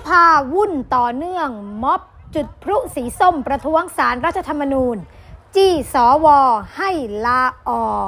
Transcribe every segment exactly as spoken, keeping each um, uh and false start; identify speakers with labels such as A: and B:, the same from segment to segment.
A: ภาวุ่นต่อเนื่องม็อบจุดพลุสีส้มประท้วงศาลรัฐธรรมนูญจี้สวให้ลาออก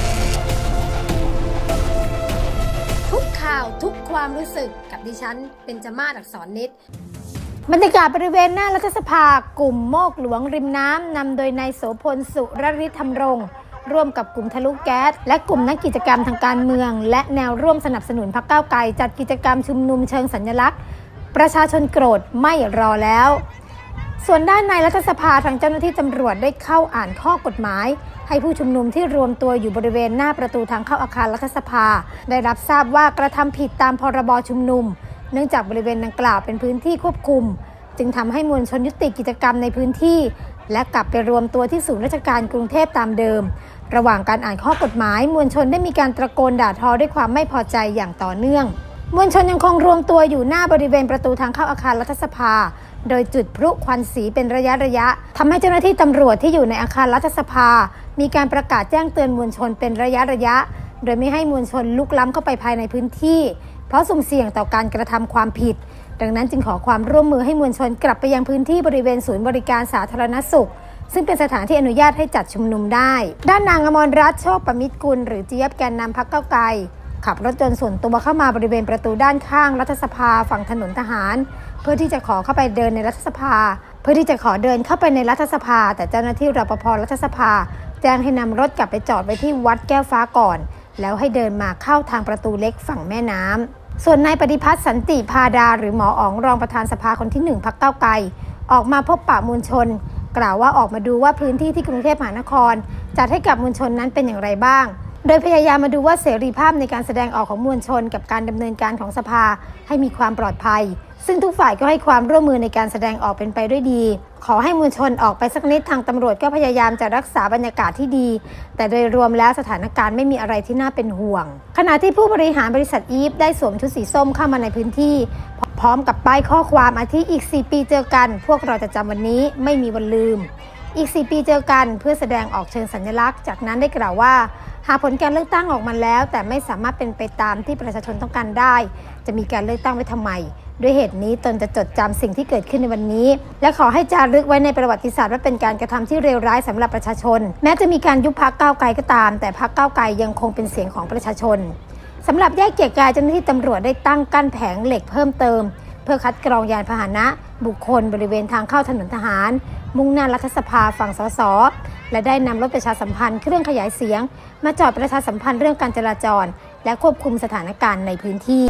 A: ทุกข่าวทุกความรู้สึกกับดิฉันเบญจมาศ อักษรนิดบรรยากาศบริเวณหน้ารัฐสภากลุ่มโมกหลวงริมน้ำนำโดยนายโสพลสุรฤทธิ์ธรรมรงค์ร่วมกับกลุ่มทะลุแก๊สและกลุ่มนักกิจกรรมทางการเมืองและแนวร่วมสนับสนุนพรรคก้าวไกลจัดกิจกรรมชุมนุมเชิงสัญลักษณ์ประชาชนโกรธไม่รอแล้วส่วนด้านในรัฐสภาทางเจ้าหน้าที่ตำรวจได้เข้าอ่านข้อกฎหมายให้ผู้ชุมนุมที่รวมตัวอยู่บริเวณหน้าประตูทางเข้าอาคารรัฐสภาได้รับทราบว่ากระทำผิดตามพรบชุมนุมเนื่องจากบริเวณดังกล่าวเป็นพื้นที่ควบคุมจึงทำให้มวลชนยุติกิจกรรมในพื้นที่และกลับไปรวมตัวที่ศูนย์ราชการกรุงเทพตามเดิมระหว่างการอ่านข้อกฎหมายมวลชนได้มีการตะโกนด่าทอด้วยความไม่พอใจอย่างต่อเนื่องมวลชนยังคงรวมตัวอยู่หน้าบริเวณประตูทางเข้าอาคารรัฐสภาโดยจุดพลุควันสีเป็นระยะระยะทำให้เจ้าหน้าที่ตำรวจที่อยู่ในอาคารรัฐสภามีการประกาศแจ้งเตือนมวลชนเป็นระยะระยะโดยไม่ให้มวลชนลุกล้ำเข้าไปภายในพื้นที่เพราะสุ่มเสี่ยงต่อการกระทำความผิดดังนั้นจึงขอความร่วมมือให้มวลชนกลับไปยังพื้นที่บริเวณศูนย์บริการสาธารณสุขซึ่งเป็นสถานที่อนุญาตให้จัดชุมนุมได้ด้านนางอมรรัตน์โชคประมิตรกุลหรือเจี๊ยบแกนนำพรรคก้าวไกลขับรถยนต์ส่วนตัวเข้ามาบริเวณประตูด้านข้างรัฐสภาฝั่งถนนทหารเพื่อที่จะขอเข้าไปเดินในรัฐสภาเพื่อที่จะขอเดินเข้าไปในรัฐสภาแต่เจ้าหน้าที่รปภ.รัฐสภาแจ้งให้นำรถกลับไปจอดไว้ที่วัดแก้วฟ้าก่อนแล้วให้เดินมาเข้าทางประตูเล็กฝั่งแม่น้ำส่วนนายปฏิพัฒน์สันติพาดาหรือหมออ๋องรองประธานสภาคนที่หนึ่งพรรคก้าวไกลออกมาพบปะมวลชนกล่าวว่าออกมาดูว่าพื้นที่ที่กรุงเทพมหานครจัดให้กับมวลชนนั้นเป็นอย่างไรบ้างโดยพยายามมาดูว่าเสรีภาพในการแสดงออกของมวลชนกับการดำเนินการของสภาให้มีความปลอดภัยซึ่งทุกฝ่ายก็ให้ความร่วมมือในการแสดงออกเป็นไปด้วยดีขอให้มวลชนออกไปสักนิดทางตำรวจก็พยายามจะรักษาบรรยากาศที่ดีแต่โดยรวมแล้วสถานการณ์ไม่มีอะไรที่น่าเป็นห่วงขณะที่ผู้บริหารบริษัทอีฟได้สวมชุดสีส้มเข้ามาในพื้นที่พร้อมกับป้ายข้อความอาทิอีกสี่ปีเจอกันพวกเราจะจำวันนี้ไม่มีวันลืมอีกสี่ปีเจอกันเพื่อแสดงออกเชิงสัญลักษณ์จากนั้นได้กล่าวว่าหากผลการเลือกตั้งออกมาแล้วแต่ไม่สามารถเป็นไปตามที่ประชาชนต้องการได้จะมีการเลือกตั้งไว้ทำไมด้วยเหตุนี้ตนจะจดจำสิ่งที่เกิดขึ้นในวันนี้และขอให้จารึกไว้ในประวัติศาสตร์ว่าเป็นการกระทำที่เลวร้ายสำหรับประชาชนแม้จะมีการยุบพรรคก้าวไกลก็ตามแต่พรรคก้าวไกลยังคงเป็นเสียงของประชาชนสำหรับแยกเกียรติกายเจ้าหน้าที่ตำรวจได้ตั้งกั้นแผงเหล็กเพิ่มเติมเพื่อคัดกรองยานพาหนะบุคคลบริเวณทางเข้าถนนทหารมุ่งหน้ารัฐสภาฝั่งสสและได้นำรถประชาสัมพันธ์เครื่องขยายเสียงมาจอดประชาสัมพันธ์เรื่องการจราจรและควบคุมสถานการณ์ในพื้นที่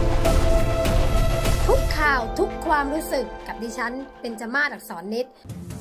A: ทุกข่าวทุกความรู้สึกกับดิฉันเบญจมาศ อักษรนิด